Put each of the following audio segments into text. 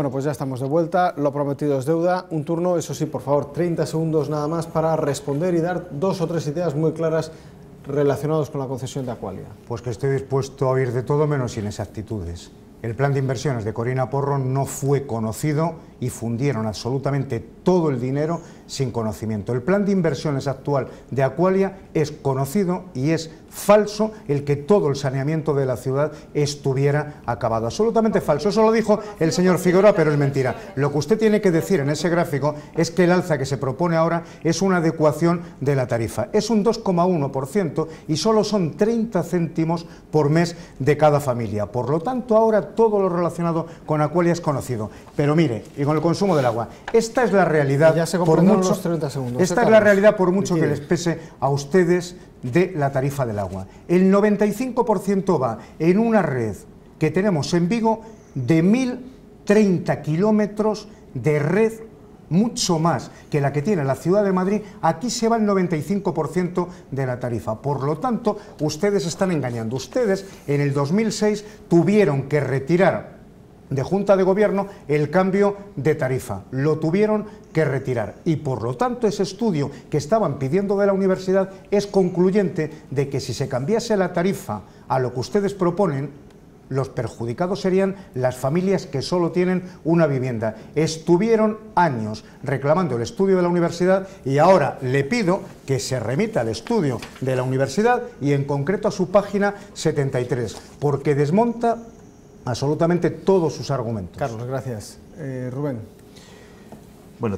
Bueno, pues ya estamos de vuelta, lo prometido es deuda. Un turno, eso sí, por favor, 30 segundos nada más para responder y dar 2 o 3 ideas muy claras relacionadas con la concesión de Aqualia. Pues que estoy dispuesto a oír de todo menos inexactitudes. El plan de inversiones de Corina Porro no fue conocido y fundieron absolutamente todo el dinero sin conocimiento. El plan de inversiones actual de Aqualia es conocido y es falso el que todo el saneamiento de la ciudad estuviera acabado. Absolutamente falso. Eso lo dijo el señor Figueroa, pero es mentira. Lo que usted tiene que decir en ese gráfico es que el alza que se propone ahora es una adecuación de la tarifa. Es un 2,1% y solo son 30 céntimos por mes de cada familia. Por lo tanto, ahora todo lo relacionado con Aqualia es conocido. Pero mire, y con el consumo del agua, esta es la realidad. Ya se por mucho, los 30 segundos. esta es la realidad por mucho que les pese a ustedes de la tarifa del agua. El 95% va en una red que tenemos en Vigo de 1.030 kilómetros de red, mucho más que la que tiene la ciudad de Madrid. Aquí se va el 95% de la tarifa. Por lo tanto, ustedes están engañando. Ustedes en el 2006 tuvieron que retirar de Junta de Gobierno el cambio de tarifa, lo tuvieron que retirar y por lo tanto ese estudio que estaban pidiendo de la universidad es concluyente de que si se cambiase la tarifa a lo que ustedes proponen, los perjudicados serían las familias que solo tienen una vivienda. Estuvieron años reclamando el estudio de la universidad y ahora le pido que se remita al estudio de la universidad y en concreto a su página 73, porque desmonta absolutamente todos sus argumentos. Carlos, gracias. Rubén. Bueno,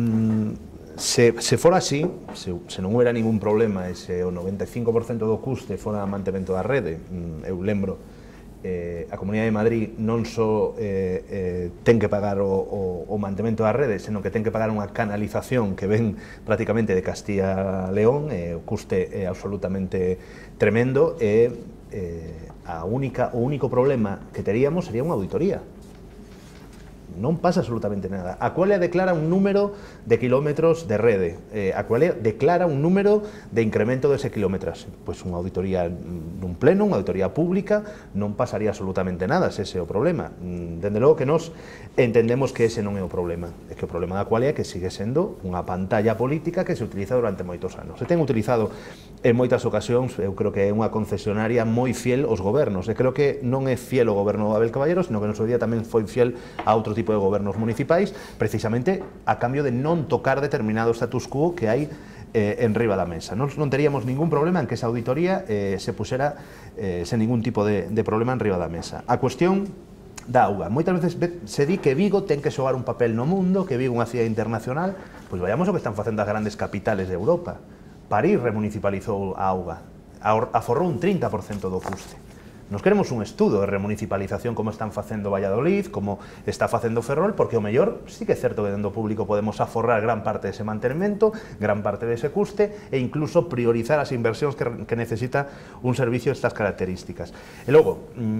se fora así, se non hubiera ningún problema e se o 95% do custe fora mantemento da rede, eu lembro, a Comunidade de Madrid non só ten que pagar o mantemento da rede, senón que ten que pagar unha canalización que ven prácticamente de Castilla a León, o custe é absolutamente tremendo e o único problema que teríamos sería unha auditoría. Non pasa absolutamente nada. Aqualia declara un número de kilómetros de rede, Aqualia declara un número de incremento dese kilómetros. Pois unha auditoría nun pleno, unha auditoría pública, non pasaría absolutamente nada, se ese é o problema. Dende logo que nós entendemos que ese non é o problema, é que o problema da Aqualia é que sigue sendo unha pantalla política que se utiliza durante moitos anos. Se ten utilizado en moitas ocasións, eu creo que é unha concesionaria moi fiel aos gobernos, e creo que non é fiel ao goberno de Abel Caballero, sino que no seu día tamén foi fiel a outro tipo de gobernos municipais, precisamente a cambio de non tocar determinado status quo que hai en riba da mesa. Non teríamos ningún problema en que esa auditoría se pusera sen ningún tipo de problema en riba da mesa. A cuestión da auga. Moitas veces se di que Vigo ten que xogar un papel no mundo, que Vigo é unha cidade internacional, pois vayamos o que están facendo as grandes capitales de Europa. París remunicipalizou a auga, aforrou un 30% do custe. Nos queremos un estudo de remunicipalización como están facendo Valladolid, como está facendo Ferrol, porque o mellor sí que é certo que dentro público podemos aforrar gran parte dese mantenimento, gran parte dese custe e incluso priorizar as inversións que necesita un servicio destas características. E logo,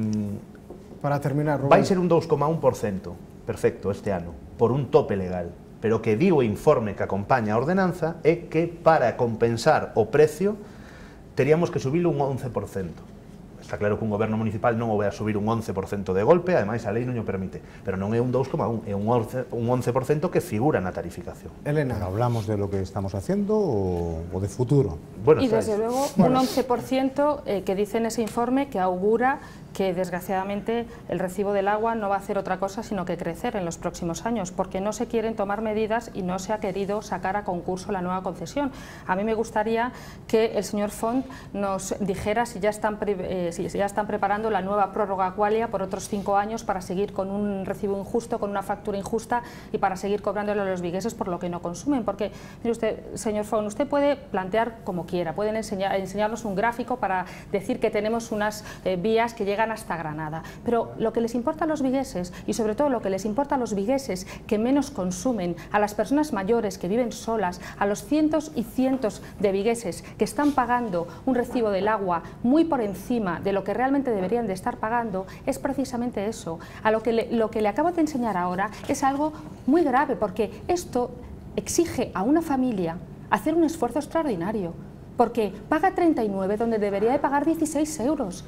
para terminar, Rubén, vai ser un 2,1%, perfecto, este ano, por un tope legal, pero que digo o informe que acompaña a ordenanza é que para compensar o precio teríamos que subirlo un 11%. Está claro que un goberno municipal non o vai a subir un 11% de golpe, ademais a lei non o permite, pero non é un 2,1, é un 11% que figura na tarificación. Elena. ¿Pero hablamos de lo que estamos haciendo o de futuro? Bueno, y desde luego un 11% que dice en ese informe que augura que desgraciadamente el recibo del agua no va a hacer otra cosa sino que crecer en los próximos años, porque no se quieren tomar medidas y no se ha querido sacar a concurso la nueva concesión. A mí me gustaría que el señor Font nos dijera si ya están preparando la nueva prórroga Aqualia por otros 5 años para seguir con un recibo injusto, con una factura injusta y para seguir cobrándole a los vigueses por lo que no consumen. Porque, mire usted, señor Font, usted puede plantear como quiera, pueden enseñarnos un gráfico para decir que tenemos unas vías que llegan hasta Granada, pero lo que les importa a los vigueses y sobre todo lo que les importa a los vigueses que menos consumen, a las personas mayores que viven solas, a los cientos y cientos de vigueses que están pagando un recibo del agua muy por encima de lo que realmente deberían de estar pagando, es precisamente eso. Lo que le acabo de enseñar ahora es algo muy grave, porque esto exige a una familia hacer un esfuerzo extraordinario, porque paga 39 donde debería de pagar 16 euros.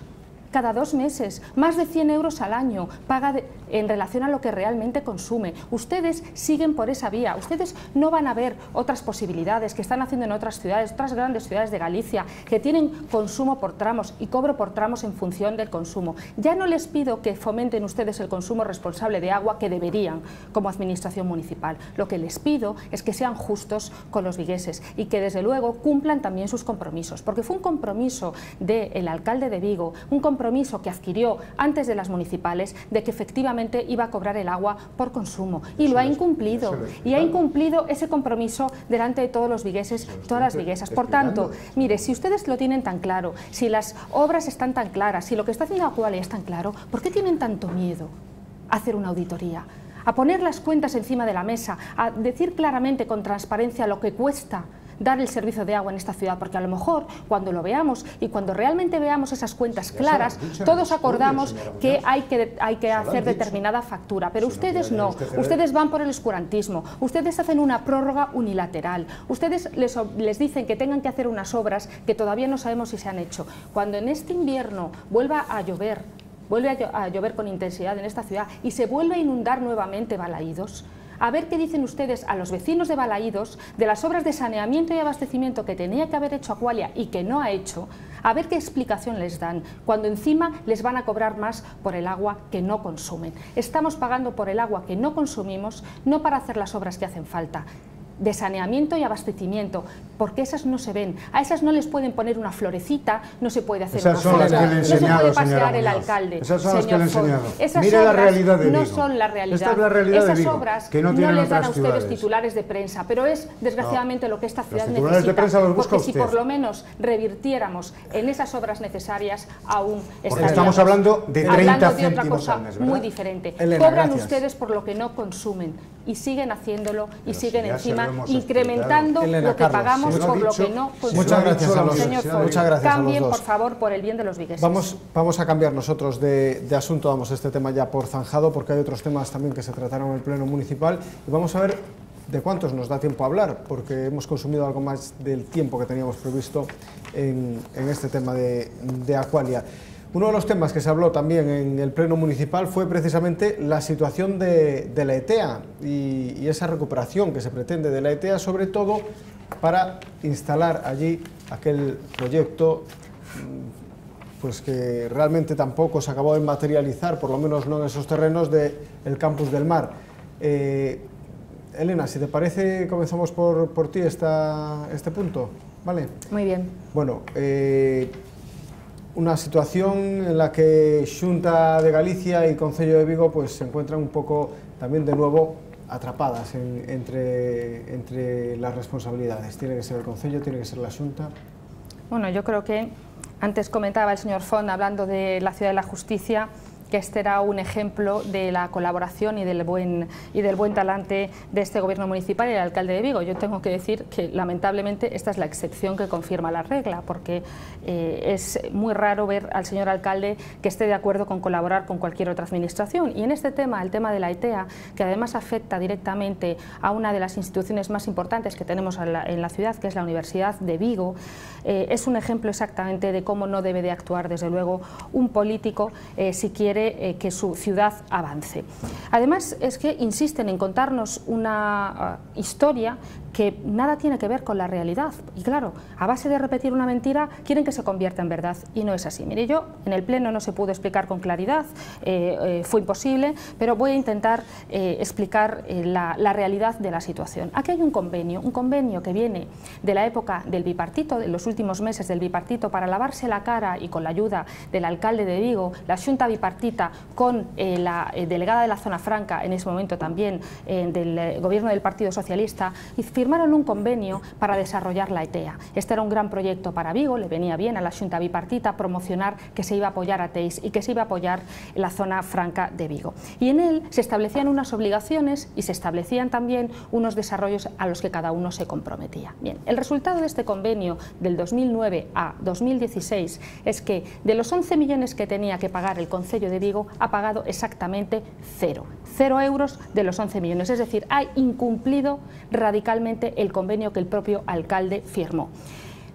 cada 2 meses, más de 100 euros al año, paga en relación a lo que realmente consume. Ustedes siguen por esa vía, ustedes no van a ver otras posibilidades que están haciendo en otras ciudades, otras grandes ciudades de Galicia, que tienen consumo por tramos y cobro por tramos en función del consumo. Ya no les pido que fomenten ustedes el consumo responsable de agua, que deberían como administración municipal. Lo que les pido es que sean justos con los vigueses y que desde luego cumplan también sus compromisos, porque fue un compromiso del alcalde de Vigo, un compromiso que adquirió antes de las municipales, de que efectivamente iba a cobrar el agua por consumo, y lo ha incumplido, y ha incumplido ese compromiso delante de todos los vigueses, todas las viguesas. Por tanto, mire, si ustedes lo tienen tan claro, si las obras están tan claras, si lo que está haciendo Aqualia es tan claro, ¿por qué tienen tanto miedo a hacer una auditoría? A poner las cuentas encima de la mesa, a decir claramente con transparencia lo que cuesta dar el servicio de agua en esta ciudad, porque a lo mejor cuando lo veamos y cuando realmente veamos esas cuentas claras, todos acordamos que hay que hacer determinada factura, pero ustedes no, ustedes van por el oscurantismo, ustedes hacen una prórroga unilateral, ustedes les dicen que tengan que hacer unas obras que todavía no sabemos si se han hecho. Cuando en este invierno vuelve a llover con intensidad en esta ciudad y se vuelve a inundar nuevamente Balaídos, a ver qué dicen ustedes a los vecinos de Balaídos de las obras de saneamiento y abastecimiento que tenía que haber hecho Aqualia y que no ha hecho, a ver qué explicación les dan, cuando encima les van a cobrar más por el agua que no consumen. Estamos pagando por el agua que no consumimos, no para hacer las obras que hacen falta, de saneamiento y abastecimiento, porque esas no se ven, a esas no les pueden poner una florecita, no se puede hacer esas una foto, no se puede pasear el alcalde. Esas son las que le he enseñado. Esas Mire obras la realidad de Vigo. no son la realidad. Esta es la realidad esas de Vigo, obras que no tienen les dan otras a ustedes ciudades. titulares de prensa, pero es desgraciadamente lo que esta ciudad titulares de prensa los busca porque si usted. por lo menos revirtiéramos en esas obras necesarias, aún porque estamos hablando de 30 de otra céntimos cosa al mes, ¿verdad? muy diferente. Elena, Cobran gracias. ustedes por lo que no consumen y siguen haciéndolo y Pero siguen si ya se encima lo hemos incrementando Elena, lo que Carlos, pagamos sí, por lo dicho, que no consumimos. Muchas gracias a los Señor dos. Font, Muchas gracias a los cambien, dos. por favor, por el bien de los vigueses. Vamos a cambiar nosotros de asunto, damos este tema ya por zanjado, porque hay otros temas también que se trataron en el Pleno Municipal, y vamos a ver de cuántos nos da tiempo a hablar, porque hemos consumido algo más del tiempo que teníamos previsto en este tema de Aqualia. Uno de los temas que se habló también en el Pleno Municipal fue precisamente la situación de la ETEA y esa recuperación que se pretende de la ETEA, sobre todo para instalar allí aquel proyecto pues que realmente tampoco se acabó de materializar, por lo menos no en esos terrenos del Campus del Mar. Elena, si te parece, comenzamos por ti este punto, ¿vale? Muy bien. Bueno, una situación en la que Xunta de Galicia y Concello de Vigo pues se encuentran un poco también de nuevo atrapadas entre las responsabilidades. Tiene que ser el Concello, tiene que ser la Xunta. Bueno, yo creo que antes comentaba el señor Font, hablando de la Ciudad de la Justicia, que este era un ejemplo de la colaboración y del buen talante de este gobierno municipal y el alcalde de Vigo. Yo tengo que decir que lamentablemente esta es la excepción que confirma la regla, porque es muy raro ver al señor alcalde que esté de acuerdo con colaborar con cualquier otra administración. Y en este tema, el tema de la ETEA, que además afecta directamente a una de las instituciones más importantes que tenemos en la ciudad, que es la Universidad de Vigo, es un ejemplo exactamente de cómo no debe de actuar, desde luego, un político si quiere que su ciudad avance. Además, es que insisten en contarnos una historia que nada tiene que ver con la realidad. Y claro, a base de repetir una mentira, quieren que se convierta en verdad, y no es así. Mire, yo en el Pleno no se pudo explicar con claridad, fue imposible, pero voy a intentar explicar la realidad de la situación. Aquí hay un convenio que viene de la época del bipartito, de los últimos meses del bipartito, para lavarse la cara, y con la ayuda del alcalde de Vigo, la Xunta bipartita, con la delegada de la Zona Franca, en ese momento también del gobierno del Partido Socialista, y firmaron un convenio para desarrollar la ETEA. Este era un gran proyecto para Vigo, le venía bien a la Xunta bipartita promocionar que se iba a apoyar a Teis y que se iba a apoyar la Zona Franca de Vigo. Y en él se establecían unas obligaciones y se establecían también unos desarrollos a los que cada uno se comprometía. Bien, el resultado de este convenio del 2009 a 2016 es que de los 11 millones que tenía que pagar el Concello de Vigo, ha pagado exactamente 0 euros de los 11 millones, es decir, ha incumplido radicalmente el convenio que el propio alcalde firmó.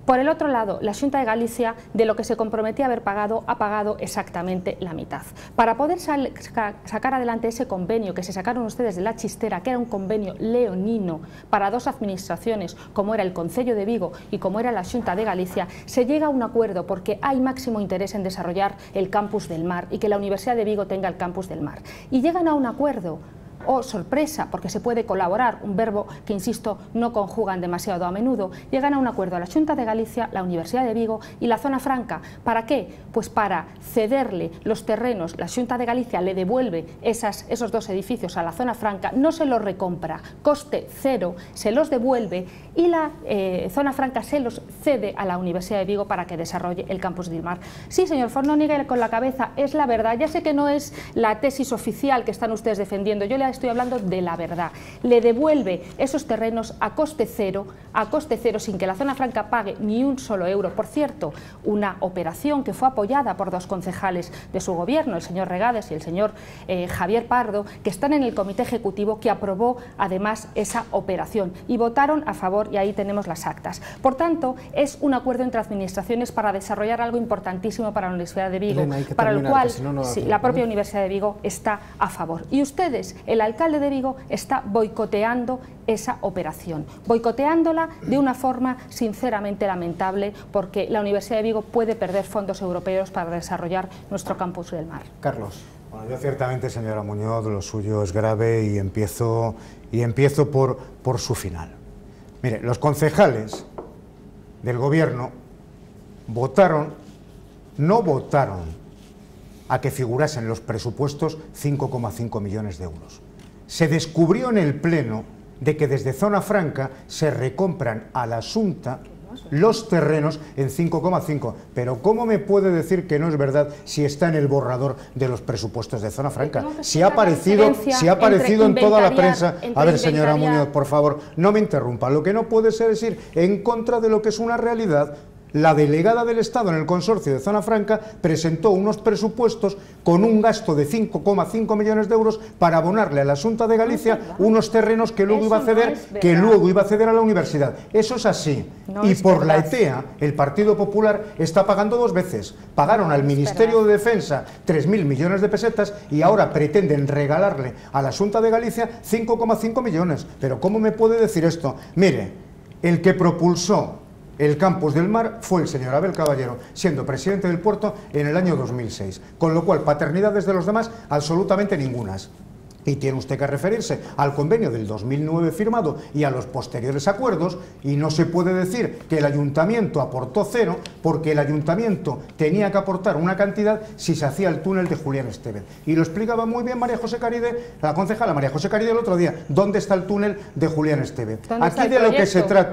Por el otro lado, la Xunta de Galicia, de lo que se comprometía a haber pagado, ha pagado exactamente la mitad. Para poder sacar adelante ese convenio que se sacaron ustedes de la chistera, que era un convenio leonino para dos administraciones, como era el Concello de Vigo y como era la Xunta de Galicia, se llega a un acuerdo porque hay máximo interés en desarrollar el campus del Mar y que la Universidad de Vigo tenga el campus del Mar. Y llegan a un acuerdo. Oh, sorpresa, porque se puede colaborar, un verbo que, insisto, no conjugan demasiado a menudo, llegan a un acuerdo a la Xunta de Galicia, la Universidad de Vigo y la Zona Franca. ¿Para qué? Pues para cederle los terrenos, la Xunta de Galicia le devuelve esos dos edificios a la Zona Franca, no se los recompra, coste cero, se los devuelve y la Zona Franca se los cede a la Universidad de Vigo para que desarrolle el campus del Mar. Sí, señor Font, no niegue con la cabeza, es la verdad. Ya sé que no es la tesis oficial que están ustedes defendiendo, yo le estoy hablando de la verdad. Le devuelve esos terrenos a coste cero, sin que la Zona Franca pague ni un solo euro. Por cierto, una operación que fue apoyada por dos concejales de su gobierno, el señor Regades y el señor Javier Pardo, que están en el comité ejecutivo que aprobó además esa operación y votaron a favor, y ahí tenemos las actas. Por tanto, es un acuerdo entre administraciones para desarrollar algo importantísimo para la Universidad de Vigo, Elena, para el cual la propia Universidad de Vigo está a favor. Y ustedes, el alcalde de Vigo, está boicoteando esa operación, boicoteándola de una forma sinceramente lamentable, porque la Universidad de Vigo puede perder fondos europeos para desarrollar nuestro campus del Mar. Carlos. Bueno, yo ciertamente, señora Muñoz, lo suyo es grave y empiezo por su final. Mire, los concejales del gobierno no votaron a que figurasen en los presupuestos 5,5 millones de euros. Se descubrió en el Pleno de que desde Zona Franca se recompran a la Xunta los terrenos en 5,5. Pero ¿cómo me puede decir que no es verdad si está en el borrador de los presupuestos de Zona Franca? Si ha aparecido en toda la prensa. A ver, señora Muñoz, por favor, no me interrumpa. Lo que no puede ser es ir en contra de lo que es una realidad. La delegada del Estado en el consorcio de Zona Franca presentó unos presupuestos con un gasto de 5,5 millones de euros para abonarle a la Xunta de Galicia unos terrenos que luego iba a ceder a la universidad. Eso es así. Y por la ETEA, el Partido Popular está pagando dos veces. Pagaron al Ministerio de Defensa 3.000 millones de pesetas y ahora pretenden regalarle a la Xunta de Galicia 5,5 millones. Pero ¿cómo me puede decir esto? Mire, el que propulsó el campus del Mar fue el señor Abel Caballero, siendo presidente del puerto en el año 2006, con lo cual paternidades de los demás absolutamente ningunas. Y tiene usted que referirse al convenio del 2009 firmado y a los posteriores acuerdos, y no se puede decir que el ayuntamiento aportó cero, porque el ayuntamiento tenía que aportar una cantidad si se hacía el túnel de Julián Estevez. Y lo explicaba muy bien María José Caride, la concejala María José Caride el otro día. ¿Dónde está el túnel de Julián Estevez? Aquí de lo que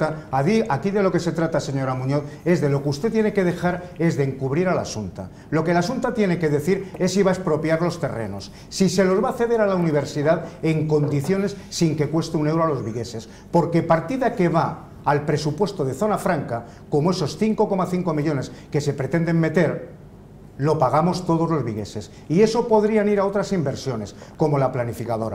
se trata, señora Muñoz, es de lo que usted tiene que dejar, es de encubrir a la Xunta. Lo que la Xunta tiene que decir es si va a expropiar los terrenos, si se los va a ceder a la universidad en condiciones sin que cueste un euro a los vigueses, porque partida que va al presupuesto de Zona Franca, como esos 5,5 millones que se pretenden meter, lo pagamos todos los vigueses, y eso podrían ir a otras inversiones como la panificadora.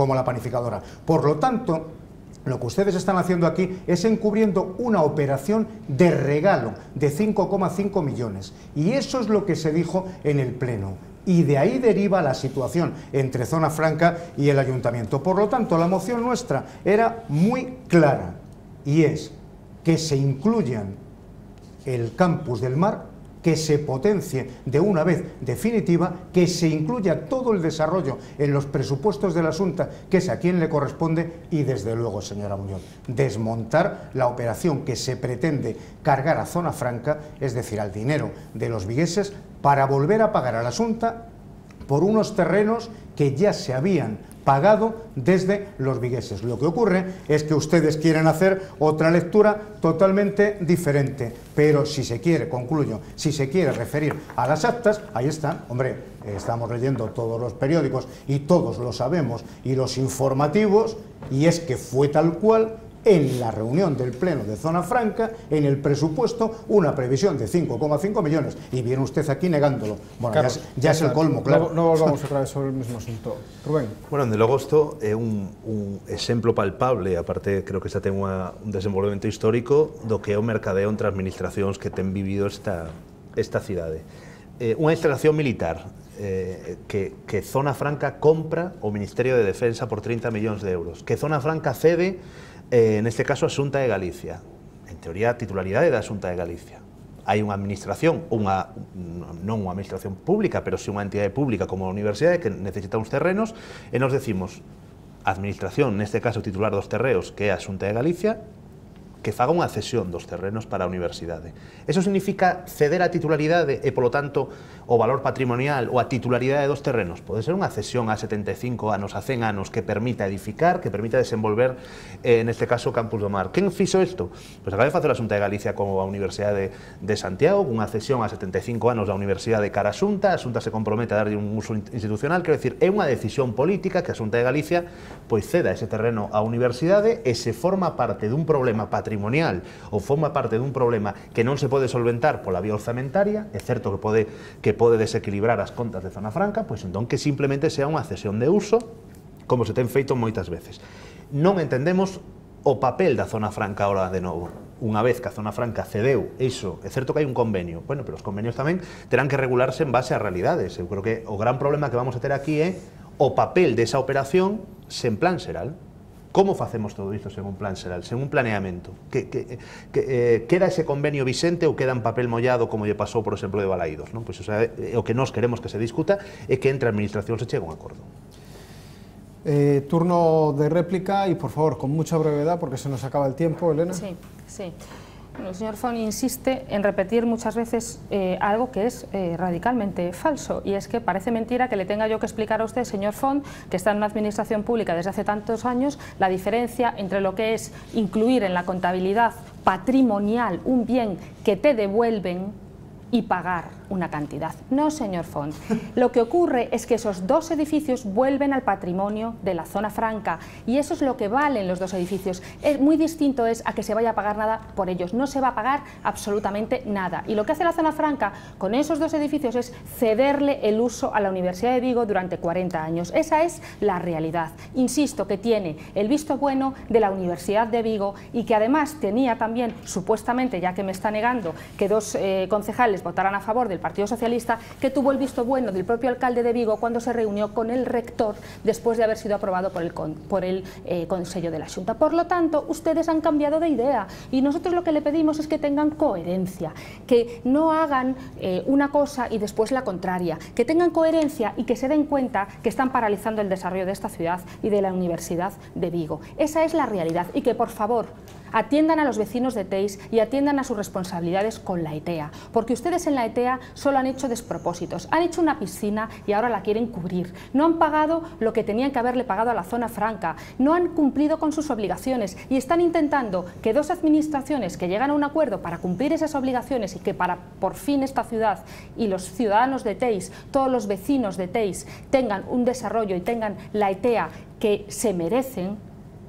Por lo tanto, lo que ustedes están haciendo aquí es encubriendo una operación de regalo de 5,5 millones, y eso es lo que se dijo en el Pleno. Y de ahí deriva la situación entre Zona Franca y el ayuntamiento. Por lo tanto, la moción nuestra era muy clara, y es que se incluyan el campus del Mar, que se potencie de una vez definitiva, que se incluya todo el desarrollo en los presupuestos de la Xunta, que es a quien le corresponde, y desde luego, señora Muñoz, desmontar la operación que se pretende cargar a Zona Franca, es decir, al dinero de los vigueses, para volver a pagar a la Xunta por unos terrenos que ya se habían pagado desde los vigueses. Lo que ocurre es que ustedes quieren hacer otra lectura totalmente diferente, pero si se quiere, concluyo, si se quiere referir a las actas, ahí están. Hombre, estamos leyendo todos los periódicos y todos lo sabemos, y los informativos, y es que fue tal cual en la reunión del Pleno de Zona Franca, en el presupuesto, una previsión de 5,5 millones. Y viene usted aquí negándolo. Bueno, claro, ya es el colmo, claro. No volvamos otra vez sobre el mismo asunto. Rubén. Bueno, en logo isto é un exemplo palpable, aparte creo que xa ten un desenvolvemento histórico do que é o mercadeo entre administracións que ten vivido esta cidade. Unha instalación militar que Zona Franca compra o Ministerio de Defensa por 30 millóns de euros, que Zona Franca cede, neste caso, a Xunta de Galicia. En teoría, a titularidade da Xunta de Galicia. Hai unha administración, non unha administración pública, pero si unha entidade pública como a universidade que necesita uns terrenos, e nos decimos, a administración, neste caso titular dos terreos, que é a Xunta de Galicia, que faga unha cesión dos terrenos para a universidade. Eso significa ceder a titularidade e, polo tanto, o valor patrimonial ou a titularidade dos terrenos. Pode ser unha cesión a 75 anos, a 100 anos, que permita edificar, que permita desenvolver, neste caso, o Campus do Mar. Quen fixo isto? Pois acaba de facer a Xunta de Galicia como a Universidade de Santiago, unha cesión a 75 anos da Universidade cara a Xunta se compromete a darlle un uso institucional, quero dicir, é unha decisión política que a Xunta de Galicia pois ceda ese terreno á Universidade e se forma parte dun problema patrimonial ou forma parte dun problema que non se pode solventar pola vía orzamentaria, é certo que pode desequilibrar as contas de Zona Franca, pois entón que simplemente sea unha cesión de uso, como se ten feito moitas veces. Non entendemos o papel da Zona Franca ahora de novo. Unha vez que a Zona Franca cedeu iso, é certo que hai un convenio, bueno, pero os convenios tamén terán que regularse en base ás realidades. Eu creo que o gran problema que vamos a ter aquí é o papel desa operación sen plan xeral. Como facemos todo isto sen un plan xeral, sen un planeamento? Queda ese convenio vixente ou queda en papel mollado como lle pasou, por exemplo, de Balaídos? Pois, o sea, o que nós queremos que se discuta é que entre a administración se chegue a un acordo. Turno de réplica y, por favor, con mucha brevedad, porque se nos acaba el tiempo, Elena. Sí, sí. El señor Font insiste en repetir muchas veces algo que es radicalmente falso, y es que parece mentira que le tenga yo que explicar a usted, señor Font, que está en una administración pública desde hace tantos años, la diferencia entre lo que es incluir en la contabilidad patrimonial un bien que te devuelven y pagar una cantidad. No, señor Font. Lo que ocurre es que esos dos edificios vuelven al patrimonio de la Zona Franca, y eso es lo que valen los dos edificios. Muy distinto es a que se vaya a pagar nada por ellos. No se va a pagar absolutamente nada. Y lo que hace la Zona Franca con esos dos edificios es cederle el uso a la Universidad de Vigo durante 40 años. Esa es la realidad. Insisto que tiene el visto bueno de la Universidad de Vigo, y que además tenía también, supuestamente, ya que me está negando que dos concejales votaran a favor del Partido Socialista, que tuvo el visto bueno del propio alcalde de Vigo cuando se reunió con el rector después de haber sido aprobado por el Consejo de la Xunta. Por lo tanto, ustedes han cambiado de idea, y nosotros lo que le pedimos es que tengan coherencia, que no hagan una cosa y después la contraria, que tengan coherencia y que se den cuenta que están paralizando el desarrollo de esta ciudad y de la Universidad de Vigo. Esa es la realidad, y que, por favor, atiendan a los vecinos de Teis y atiendan a sus responsabilidades con la ETEA, porque ustedes en la ETEA solo han hecho despropósitos, han hecho una piscina y ahora la quieren cubrir, no han pagado lo que tenían que haberle pagado a la Zona Franca, no han cumplido con sus obligaciones, y están intentando que dos administraciones que llegan a un acuerdo para cumplir esas obligaciones, y que para por fin esta ciudad y los ciudadanos de Teis, todos los vecinos de Teis, tengan un desarrollo y tengan la ETEA que se merecen,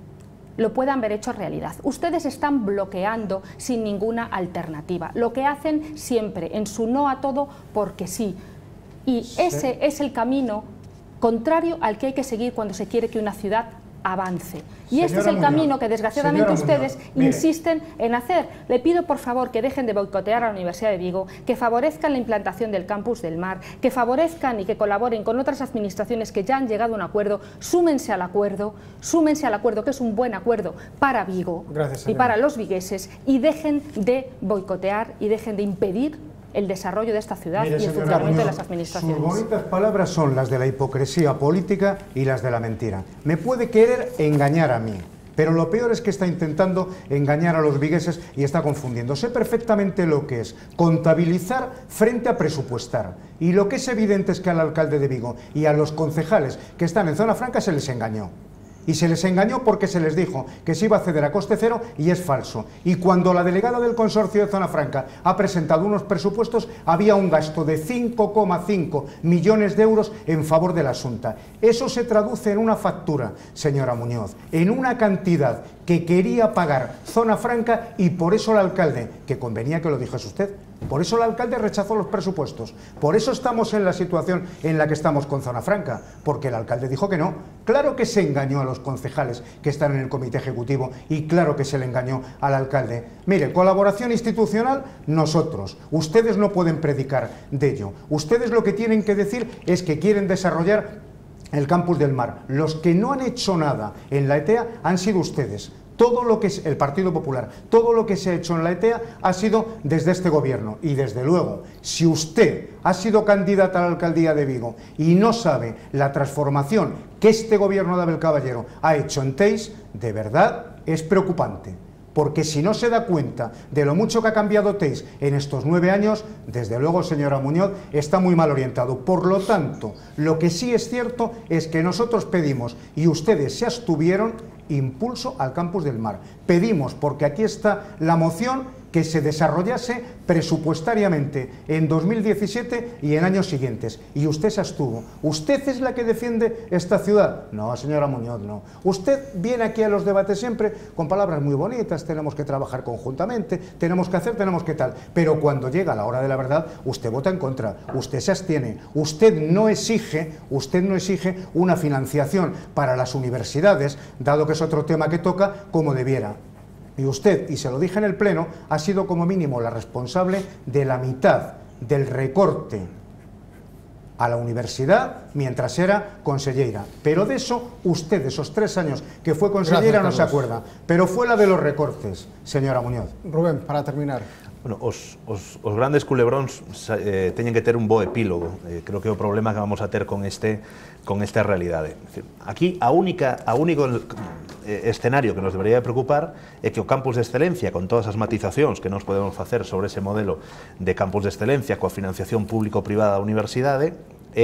lo puedan ver hecho realidad. Ustedes están bloqueando sin ninguna alternativa, lo que hacen siempre en su no a todo porque sí, y ese es el camino contrario al que hay que seguir cuando se quiere que una ciudad avance. Y este es el camino que desgraciadamente ustedes insisten en hacer. Le pido por favor que dejen de boicotear a la Universidad de Vigo, que favorezcan la implantación del Campus del Mar, que favorezcan y que colaboren con otras administraciones que ya han llegado a un acuerdo. Súmense al acuerdo, que es un buen acuerdo para Vigo y para los vigueses, y dejen de boicotear y dejen de impedir el desarrollo de esta ciudad y el funcionamiento de las administraciones. Sus bonitas palabras son las de la hipocresía política y las de la mentira. Me puede querer engañar a mí, pero lo peor es que está intentando engañar a los vigueses y está confundiendo. Sé perfectamente lo que es contabilizar frente a presupuestar, y lo que es evidente es que al alcalde de Vigo y a los concejales que están en Zona Franca se les engañó. Y se les engañó porque se les dijo que se iba a ceder a coste cero y es falso. Y cuando la delegada del Consorcio de Zona Franca ha presentado unos presupuestos, había un gasto de 5,5 millones de euros en favor de la Xunta. Eso se traduce en una factura, señora Muñoz, en una cantidad que quería pagar Zona Franca, y por eso el alcalde, que convenía que lo dijese usted, por eso el alcalde rechazó los presupuestos. Por eso estamos en la situación en la que estamos con Zona Franca, porque el alcalde dijo que no. Claro que se engañó a los concejales que están en el comité ejecutivo, y claro que se le engañó al alcalde. Mire, colaboración institucional, nosotros. Ustedes no pueden predicar de ello. Ustedes lo que tienen que decir es que quieren desarrollar el Campus del Mar. Los que no han hecho nada en la ETEA han sido ustedes. Todo lo que es el Partido Popular, todo lo que se ha hecho en la ETEA ha sido desde este gobierno. Y desde luego, si usted ha sido candidata a la alcaldía de Vigo y no sabe la transformación que este gobierno de Abel Caballero ha hecho en Teis, de verdad es preocupante. Porque si no se da cuenta de lo mucho que ha cambiado Teis en estos 9 años, desde luego, señora Muñoz, está muy mal orientado. Por lo tanto, lo que sí es cierto es que nosotros pedimos, y ustedes se abstuvieron, impulso al Campus del Mar. Pedimos, porque aquí está la moción, que se desarrollase presupuestariamente en 2017 y en años siguientes. Y usted se abstuvo. ¿Usted es la que defiende esta ciudad? No, señora Muñoz, no. Usted viene aquí a los debates siempre con palabras muy bonitas, tenemos que trabajar conjuntamente, tenemos que hacer, tenemos que tal. Pero cuando llega la hora de la verdad, usted vota en contra, usted se abstiene, usted no exige una financiación para las universidades, dado que es otro tema que toca, como debiera. Y usted, y se lo dije en el Pleno, ha sido como mínimo la responsable de la mitad del recorte a la universidad mientras era consellera. Pero de eso, usted, de esos 3 años que fue consellera, no se acuerda. Pero fue la de los recortes, señora Muñoz. Rubén, para terminar. Bueno, os grandes culebróns teñen que ter un bo epílogo. Creo que é o problema que vamos a ter con esta realidade. Aquí a único escenario que nos debería preocupar é que o campus de excelencia, con todas as matizacións que nos podemos facer sobre ese modelo de campus de excelencia coa financiación público-privada da universidade,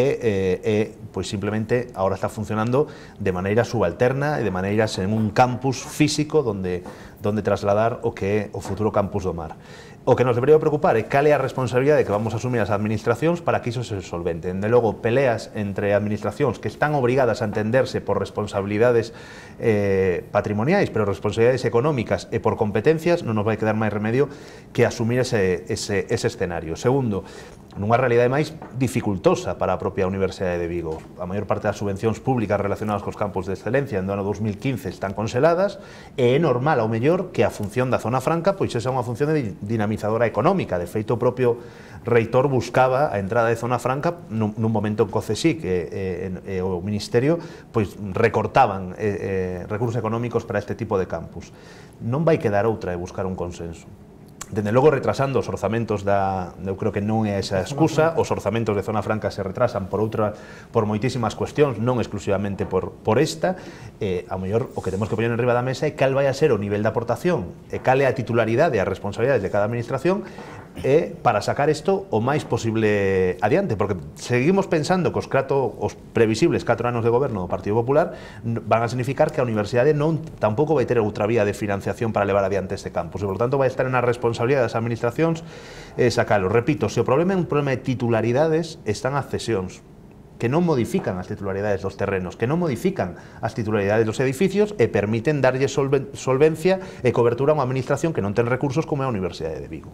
pois simplemente ahora está funcionando de maneira subalterna e de maneiras en un campus físico donde trasladar o que é o futuro campus do Mar. O que nos debería preocupar é cal é a responsabilidade que vamos a asumir as administracións para que iso se solvente. De logo, peleas entre administracións que están obrigadas a entenderse por responsabilidades patrimoniais, pero responsabilidades económicas e por competencias, non nos vai quedar máis remedio que asumir ese escenario. Segundo, nunha realidade máis dificultosa para a propia Universidade de Vigo. A maior parte das subvencións públicas relacionadas cos campos de excelencia no ano 2015 están conseladas, e é normal, ao mellor, que a función da Zona Franca pois esa é unha función de dinamizadora económica. De feito, o propio reitor buscaba a entrada de Zona Franca nun momento en que o CSIC e o Ministerio pois recortaban recursos económicos para este tipo de campus. Non vai quedar outra de buscar un consenso. Dende logo, retrasando os orzamentos eu creo que non é esa excusa. Os orzamentos de Zona Franca se retrasan por moitísimas cuestións, non exclusivamente por esta. Ao mellor o que temos que poñer en riba da mesa é cal vai a ser o nivel de aportación e cal é a titularidade e as responsabilidades de cada administración para sacar isto o máis posible adiante, porque seguimos pensando que os previsibles 4 anos de goberno do Partido Popular van a significar que a universidade tampouco vai ter outra vía de financiación para levar adiante este campus, e por tanto vai estar na responsabilidade das administracións sacalo. Repito, se o problema é un problema de titularidades, están as cesións que non modifican as titularidades dos terrenos, que non modifican as titularidades dos edificios e permiten darlle solvencia e cobertura a unha administración que non ten recursos como é a Universidade de Vigo.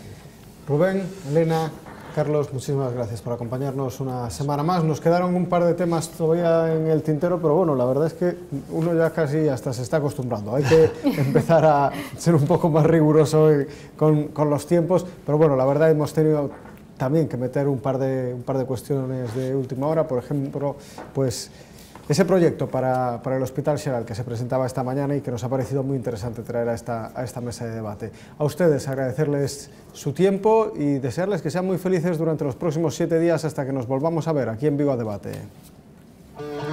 Rubén, Elena, Carlos, muchísimas gracias por acompañarnos una semana más. Nos quedaron un par de temas todavía en el tintero, pero bueno, la verdad es que uno ya casi hasta se está acostumbrando. Hay que empezar a ser un poco más riguroso con los tiempos, pero bueno, la verdad hemos tenido también que meter un par de cuestiones de última hora. Por ejemplo, pues ese proyecto para el Hospital Xeral que se presentaba esta mañana y que nos ha parecido muy interesante traer a esta mesa de debate. A ustedes agradecerles su tiempo y desearles que sean muy felices durante los próximos 7 días hasta que nos volvamos a ver aquí en Vigo a Debate.